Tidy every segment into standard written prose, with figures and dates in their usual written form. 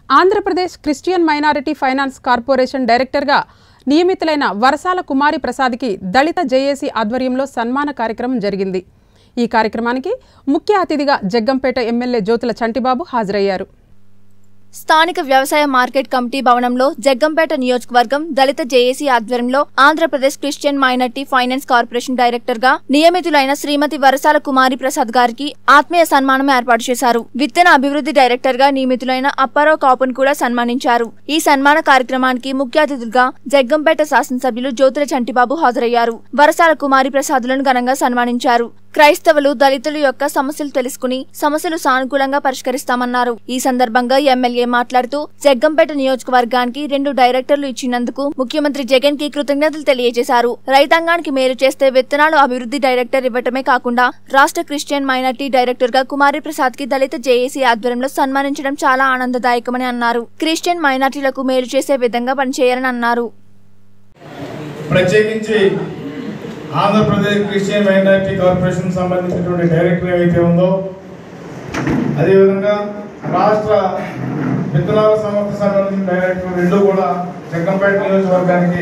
Andhra Pradesh Christian minority finance corporation డైరెక్టర్గా నియమితులైన వరసాల కుమారి ప్రసాద్కి దళిత JAC ఆధ్వర్యంలో సన్మాన కార్యక్రమం జరిగింది। ఈ కార్యక్రమానికి ముఖ్య అతిథిగా జగ్గంపేట ఎమ్మెల్యే జ్యోతుల చంటిబాబు హాజరయ్యారు। స్థానిక వ్యవసాయ మార్కెట్ కమిటీ భవనంలో జగ్గంపేట నియోజకవర్గం దళిత జేఏసీ ఆధ్వర్యంలో Andhra Pradesh Christian minority finance corporation director గా నియమితులైన శ్రీమతి వరసాల కుమారి ప్రసాద్ గారికి ఆత్మీయ సన్మానం ఏర్పాటు చేశారు। విత్తన అభివృద్ధి డైరెక్టర్ గా నియమితులైన అప్పారావు కాపును కూడా సన్మానించారు। ఈ సన్మాన కార్యక్రమానికి ముఖ్య అతిథులుగా జగ్గంపేట శాసనసభ్యులు జ్యోతుల చంటిబాబు హాజరయ్యారు। వరసాల కుమారి ప్రసాదులను ఘనంగా సన్మానించారు। క్రైస్తవులు దళితుల యొక్క సమస్యలు తెలుసుకుని సమస్యలు సానుకూలంగా పరిష్కరిస్తామన్నారు। ఈ సందర్భంగా ఎమ్మెల్యే మాట్లాడుతూ జగ్గంపేట నియోజకవర్గానికి 2 డైరెక్టర్లు ఇచ్చినందుకు ముఖ్యమంత్రి జగన్ కి కృతజ్ఞతలు తెలియజేశారు। రైతాంగానికి మేలు చేస్తే విత్తనాలు అభివృద్ధి డైరెక్టర్ ఇవ్వటమే కాకుండా రాష్ట్ర క్రిస్టియన్ మైనారిటీ డైరెక్టర్ గా కుమారి ప్రసాద్ కి దళిత జేఏసీ ఆధ్వర్యంలో సన్మానించడం చాలా ఆనందదాయకమని అన్నారు। క్రిస్టియన్ మైనారిటీలకు మేలు చేసే విధంగా పనిచేయాలని అన్నారు। ప్రత్యేకించి ఆంధ్రప్రదేశ్ క్రిస్టియన్ మైనారిటీ కార్పొరేషన్ సంబంధించినటువంటి డైరెక్టర్ ఏవైతే ఉందో అదేవిధంగా రాష్ట్ర విత్తనాల సంస్థ సంబంధించిన డైరెక్టర్ 2 కూడా జగ్గంపేట నియోజకవర్గానికి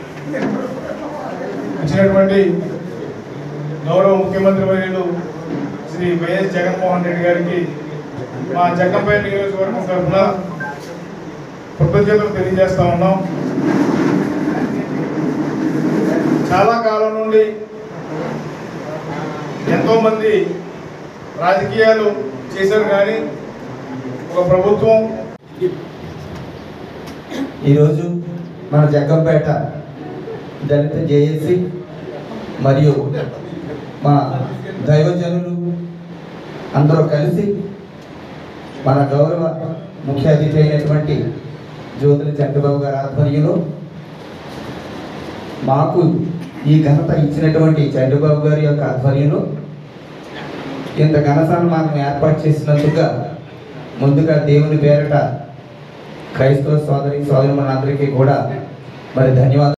ఇచ్చినటువంటి గౌరవ ముఖ్యమంత్రి వర్యులు శ్రీ వైఎస్ జగన్మోహన్ రెడ్డి గారికి మా జగ్గంపేట నియోజకవర్గం తరఫున కృతజ్ఞతలు తెలియజేస్తా ఉన్నాం। చాలా కాలం నుండి ఎంతోమంది రాజకీయాలు చేశారు కానీ ఒక ప్రభుత్వం ఈరోజు మన జగ్గంపేట దళిత జేఏసీ మరియు మా దైవజనులు అందరూ కలిసి మన గౌరవ ముఖ్య అతిథి అయినటువంటి జ్యోతుల చంటిబాబు గారి ఆధ్వర్యంలో మాకు ఈ ఘనత ఇచ్చినటువంటి చంటిబాబు గారి యొక్క ఆధ్వర్యంలో ఇంత ఘన సన్మానం ఏర్పాటు చేసినందుకు ముందుగా దేవుని పేరట క్రైస్తవ సోదరి సోదరులందరికీ కూడా మరి ధన్యవాదాలు।